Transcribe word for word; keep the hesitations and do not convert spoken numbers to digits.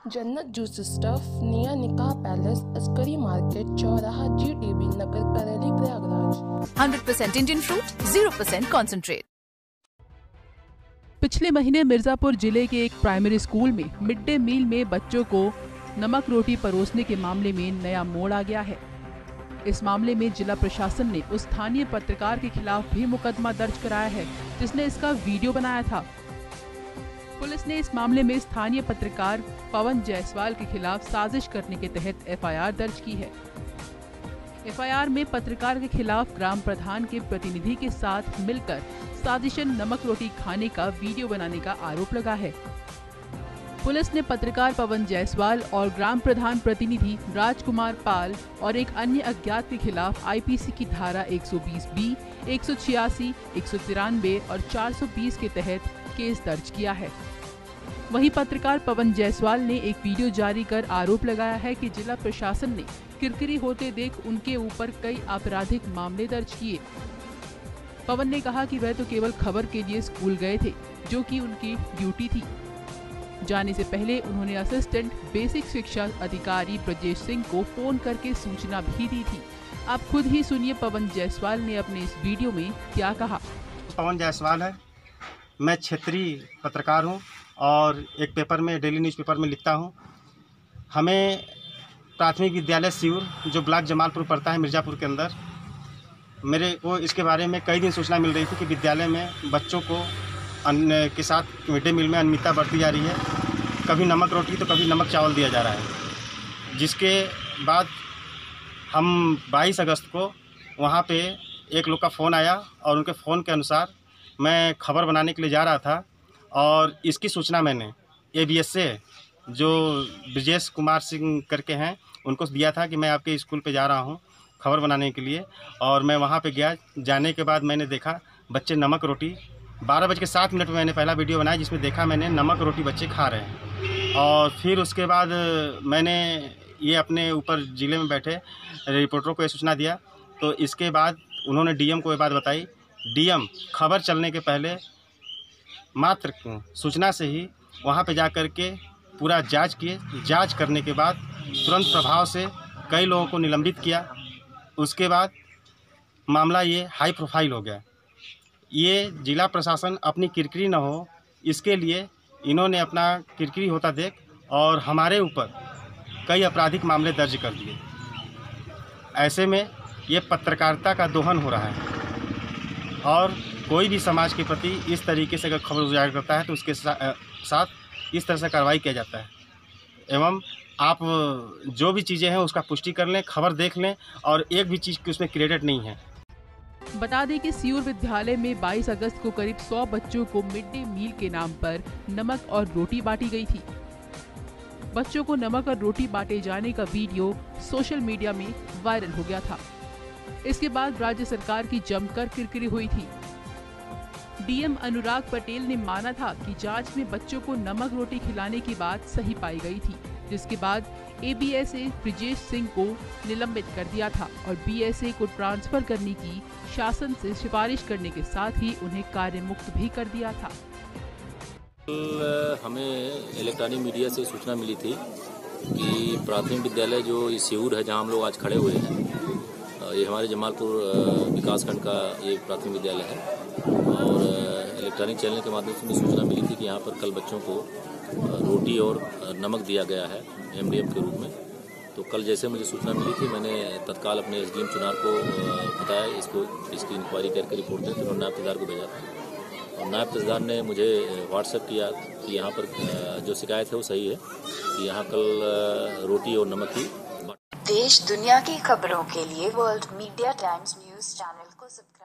जन्नत juice stuff, निया निकाह पैलेस, अस्करी मार्केट, चौराहा, GTB, Nagar Kareli, Prayagraj. Hundred percent Indian fruit, zero percent concentrate. पिछले महीने मिर्जापुर जिले के एक प्राइमरी स्कूल में मिड डे मील में बच्चों को नमक रोटी परोसने के मामले में नया मोड़ आ गया है। इस मामले में जिला प्रशासन ने उस स्थानीय पत्रकार के खिलाफ भी मुकदमा दर्ज कराया है जिसने इसका वीडियो बनाया था। पुलिस ने इस मामले में स्थानीय पत्रकार पवन जायसवाल के खिलाफ साजिश करने के तहत एफ आई आर दर्ज की है। एफ आई आर में पत्रकार के खिलाफ ग्राम प्रधान के प्रतिनिधि के साथ मिलकर साजिशन नमक रोटी खाने का वीडियो बनाने का आरोप लगा है। पुलिस ने पत्रकार पवन जायसवाल और ग्राम प्रधान प्रतिनिधि राजकुमार पाल और एक अन्य अज्ञात के खिलाफ आई पी सी की धारा एक सौ बीस बी, एक सौ छियासी, एक सौ तिरानवे और चार सौ बीस के तहत केस दर्ज किया है। वहीं पत्रकार पवन जायसवाल ने एक वीडियो जारी कर आरोप लगाया है कि जिला प्रशासन ने किरकिरी होते देख उनके ऊपर कई आपराधिक मामले दर्ज किए। पवन ने कहा कि वह तो केवल खबर के लिए स्कूल गए थे, जो कि उनकी ड्यूटी थी। जाने से पहले उन्होंने असिस्टेंट बेसिक शिक्षा अधिकारी ब्रजेश सिंह को फोन करके सूचना भी दी थी। आप खुद ही सुनिए पवन जायसवाल ने अपने इस वीडियो में क्या कहा। पवन जायसवाल है, मैं क्षेत्रीय पत्रकार हूं और एक पेपर में, डेली न्यूज़पेपर में लिखता हूं। हमें प्राथमिक विद्यालय सियूर जो ब्लॉक जमालपुर पड़ता है मिर्ज़ापुर के अंदर, मेरे को इसके बारे में कई दिन सूचना मिल रही थी कि विद्यालय में बच्चों को अन्न के साथ मिड डे मील में अनियमितता बरती जा रही है। कभी नमक रोटी तो कभी नमक चावल दिया जा रहा है। जिसके बाद हम बाईस अगस्त को वहाँ पे एक लोग का फ़ोन आया और उनके फ़ोन के अनुसार मैं खबर बनाने के लिए जा रहा था और इसकी सूचना मैंने ए बी एस से जो ब्रजेश कुमार सिंह करके हैं उनको दिया था कि मैं आपके स्कूल पे जा रहा हूँ खबर बनाने के लिए। और मैं वहाँ पे गया। जाने के बाद मैंने देखा बच्चे नमक रोटी, बारह बज के सात मिनट में मैंने पहला वीडियो बनाया जिसमें देखा मैंने नमक रोटी बच्चे खा रहे हैं। और फिर उसके बाद मैंने ये अपने ऊपर ज़िले में बैठे रिपोर्टरों को ये सूचना दिया। तो इसके बाद उन्होंने डी एम को ये बात बताई। डी एम खबर चलने के पहले मात्र सूचना से ही वहाँ पे जा कर के पूरा जांच किए। जांच करने के बाद तुरंत प्रभाव से कई लोगों को निलंबित किया। उसके बाद मामला ये हाई प्रोफाइल हो गया। ये जिला प्रशासन अपनी किरकिरी न हो इसके लिए इन्होंने अपना किरकिरी होता देख और हमारे ऊपर कई आपराधिक मामले दर्ज कर दिए। ऐसे में ये पत्रकारिता का दोहन हो रहा है और कोई भी समाज के प्रति इस तरीके से अगर खबर उजागर करता है तो उसके सा, साथ इस तरह से कार्रवाई किया जाता है। एवं आप जो भी चीज़ें हैं उसका पुष्टि कर लें, खबर देख लें और एक भी चीज़ की उसमें क्रेडिट नहीं है। बता दें कि सियूर विद्यालय में बाईस अगस्त को करीब सौ बच्चों को मिड डे मील के नाम पर नमक और रोटी बांटी गई थी। बच्चों को नमक और रोटी बांटे जाने का वीडियो सोशल मीडिया में वायरल हो गया था। इसके बाद राज्य सरकार की जमकर किरकिरी हुई थी। डी एम अनुराग पटेल ने माना था कि जांच में बच्चों को नमक रोटी खिलाने की बात सही पाई गई थी, जिसके बाद A B S A Brajesh Singh को निलंबित कर दिया था और बी एस ए को ट्रांसफर करने की शासन से सिफारिश करने के साथ ही उन्हें कार्य मुक्त भी कर दिया था। हमें इलेक्ट्रॉनिक मीडिया से सूचना मिली थी कि प्राथमिक विद्यालय जो सियूर है जहां हम लोग आज खड़े हुए हैं, ये हमारे जमालपुर विकासखंड का ये प्राथमिक विद्यालय है। और इलेक्ट्रॉनिक चैनल के माध्यम से मुझे सूचना मिली थी कि यहाँ पर कल बच्चों को रोटी और नमक दिया गया है एम डी एम के रूप में। तो कल जैसे मुझे सूचना मिली थी मैंने तत्काल अपने एस डी एम चुनार को बताया, इसको इसकी इंक्वायरी करके रिपोर्ट दें। तो उन्होंने नायब तहसीलदार को भेजा था और नायब तहसीलदार ने मुझे व्हाट्सएप किया कि यहाँ पर जो शिकायत है वो सही है कि यहाँ कल रोटी और नमक की। देश दुनिया की खबरों के लिए world media times news channel को सब्सक्राइब